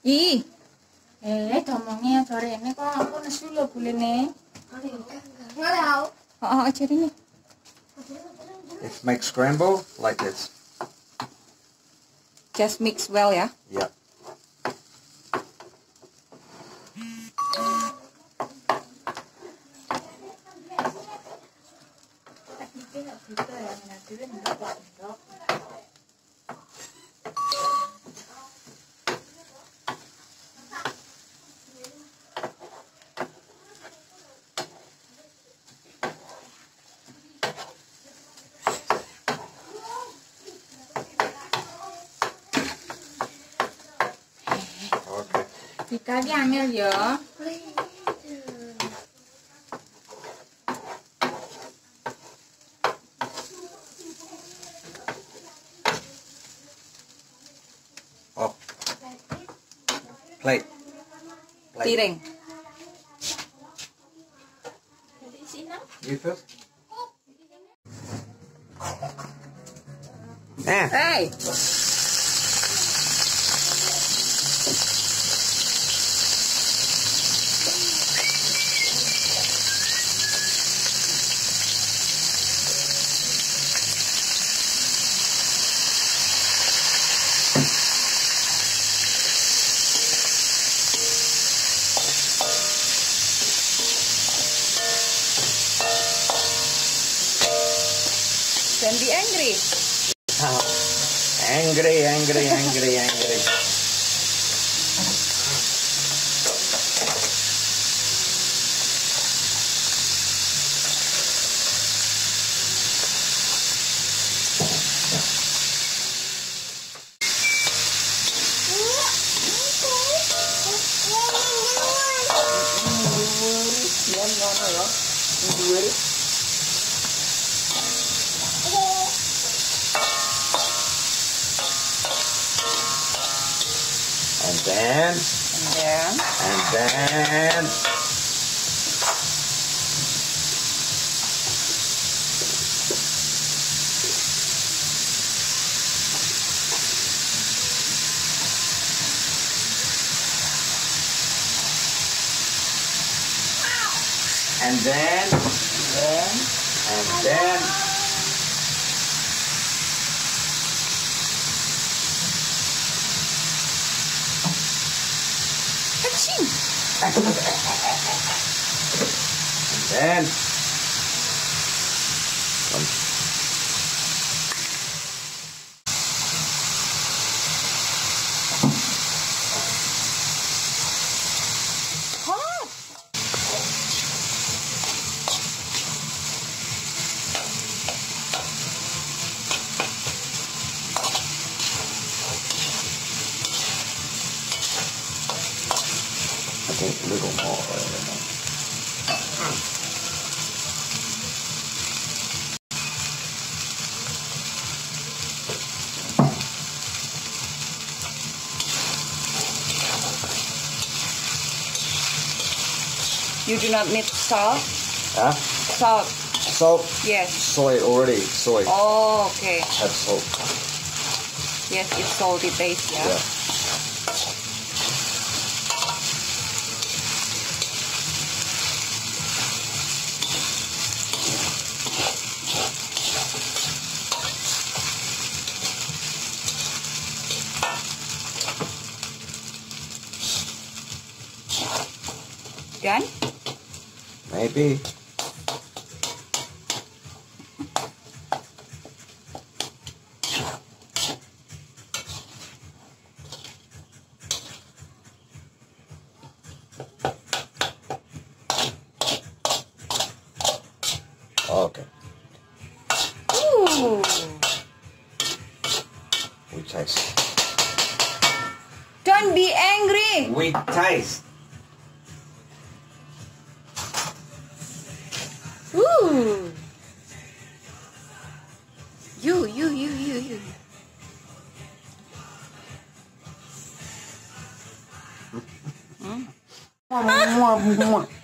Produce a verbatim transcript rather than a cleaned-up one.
Ih. Eh, domongnya sore ini kok aku nesu lo bulene. Enggak tahu. Oh, aja ini. If make scramble like this. Just mix well ya. Yeah. Dikali angel ya. Oh. Plate. Plate. Piring. You first. Nah. Hey. Don't be angry. Oh. Angry, angry, angry, angry. And then, And then, and then, and then, then, and then, kacing. and then, um, Hot. I think a little more. I don't know. You do not need salt. Huh? Salt. Salt? Yes. Soy already. Soy. Oh, okay. Have salt. Yes, it's salty taste, yeah. Yeah. Done? Maybe. Okay. Ooh. We taste. Don't be angry. We taste. Ooh. You, you, you, you, you. Hmm? Mwah, mwah, mwah.